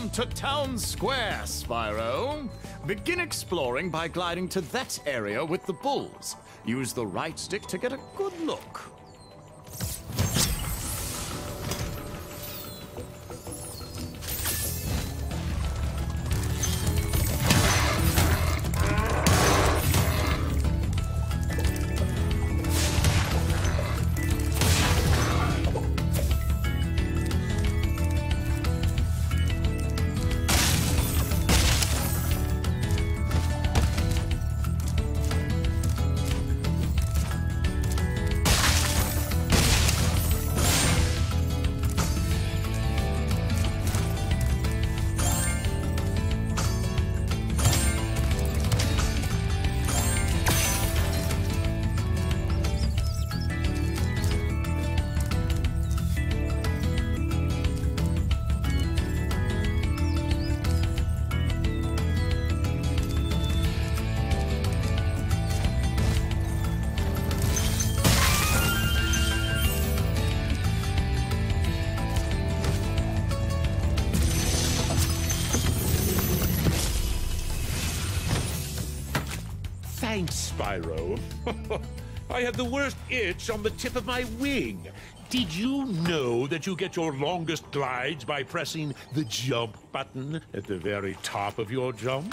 Welcome to Town Square, Spyro. Begin exploring by gliding to that area with the bulls. Use the right stick to get a good look. Thanks, Spyro. I had the worst itch on the tip of my wing. Did you know that you get your longest glides by pressing the jump button at the very top of your jump?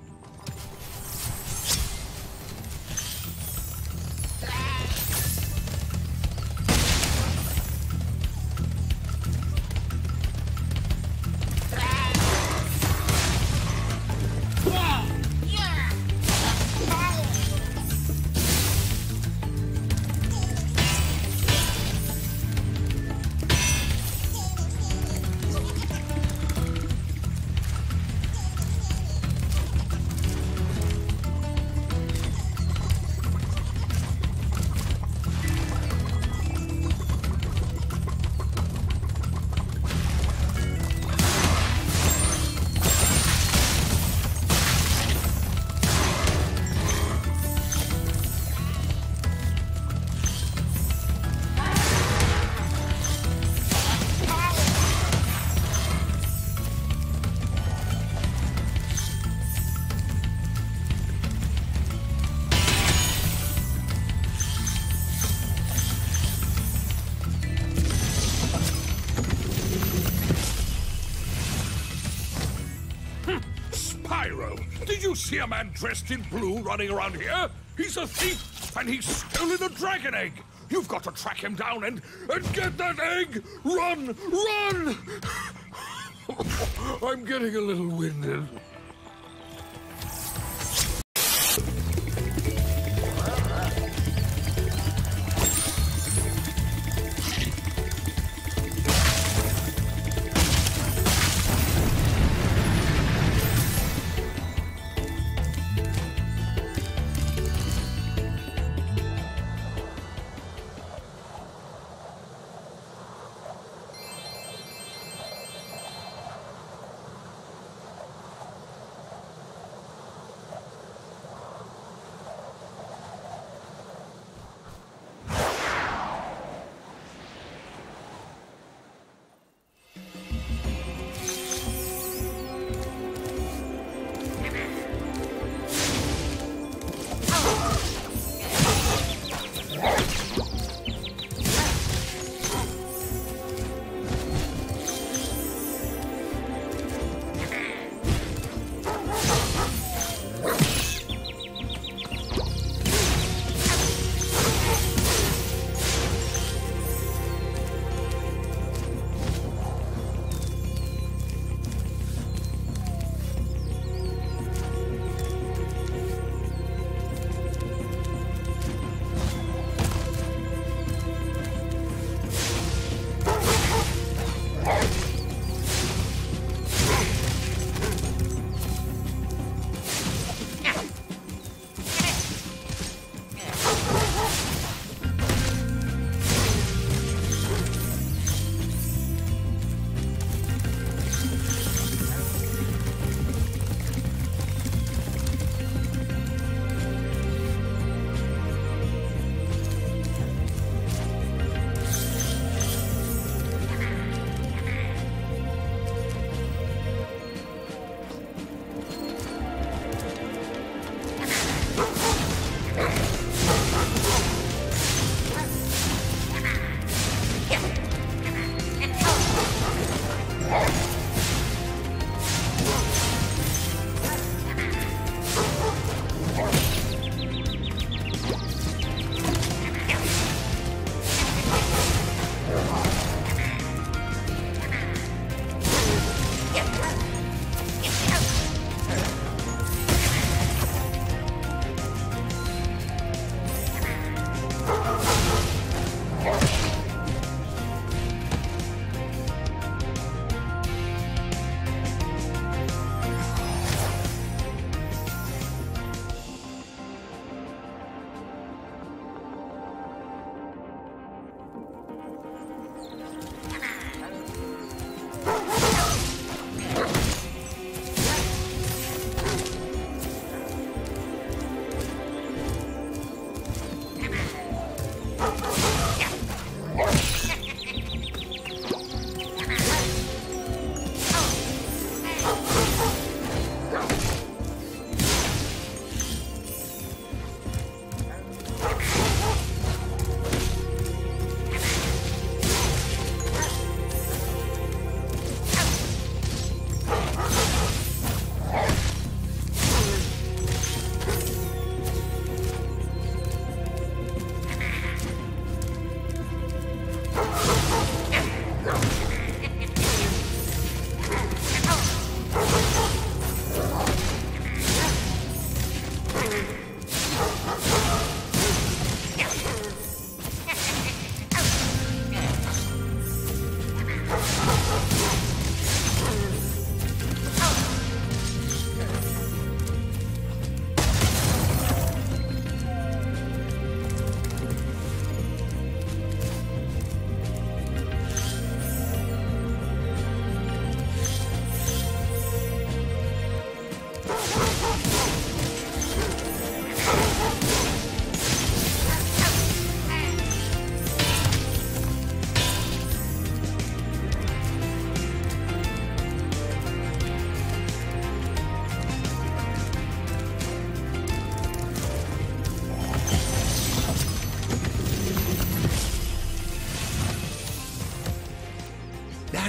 Spyro, did you see a man dressed in blue running around here? He's a thief, and he's stolen a dragon egg. You've got to track him down and get that egg! Run! Run! I'm getting a little winded.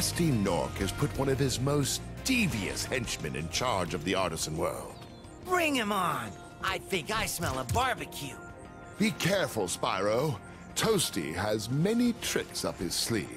Rusty Nork has put one of his most devious henchmen in charge of the artisan world. Bring him on! I think I smell a barbecue. Be careful, Spyro. Toasty has many tricks up his sleeve.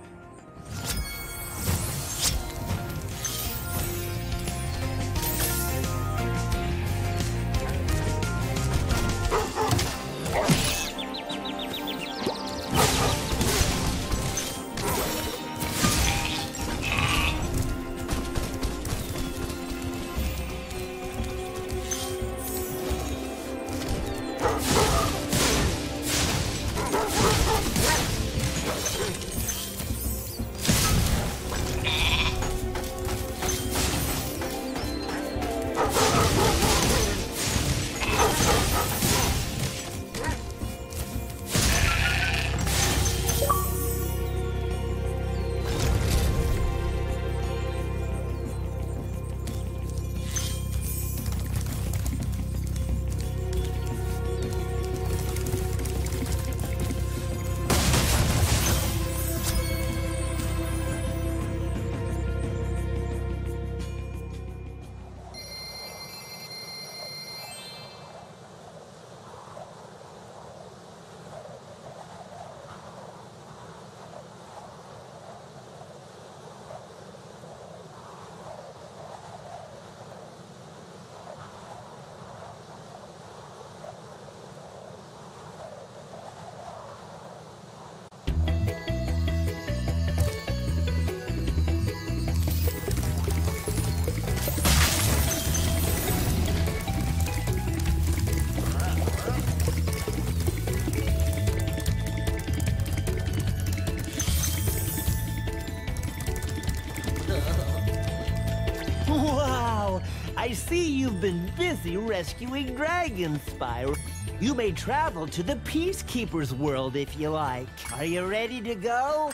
Wow! I see you've been busy rescuing dragons, Spyro. You may travel to the Peacekeeper's world if you like. Are you ready to go?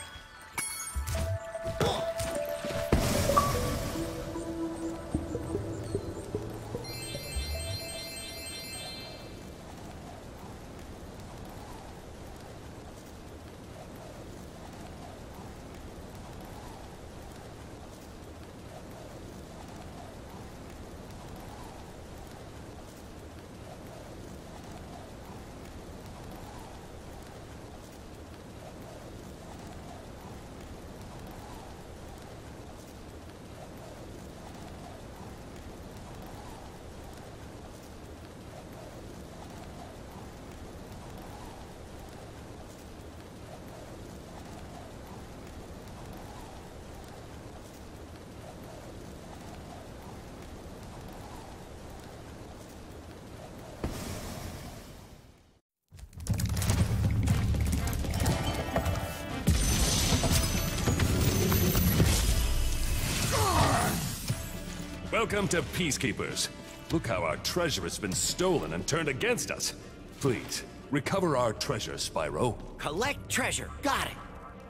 Welcome to Peacekeepers. Look how our treasure has been stolen and turned against us. Please, recover our treasure, Spyro. Collect treasure. Got it.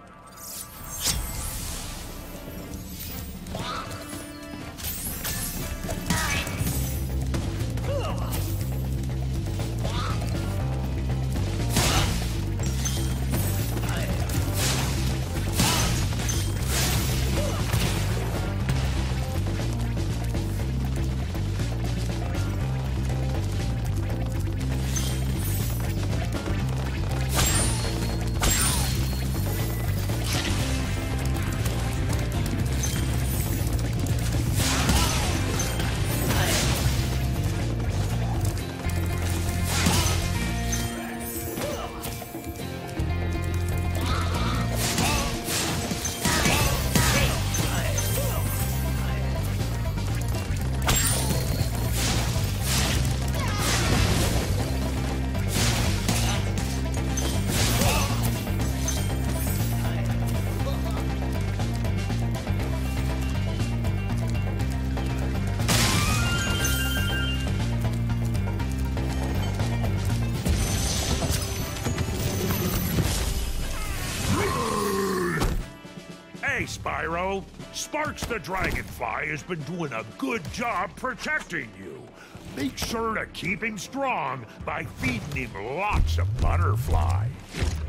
Hey, Spyro. Sparks the Dragonfly has been doing a good job protecting you. Make sure to keep him strong by feeding him lots of butterfly.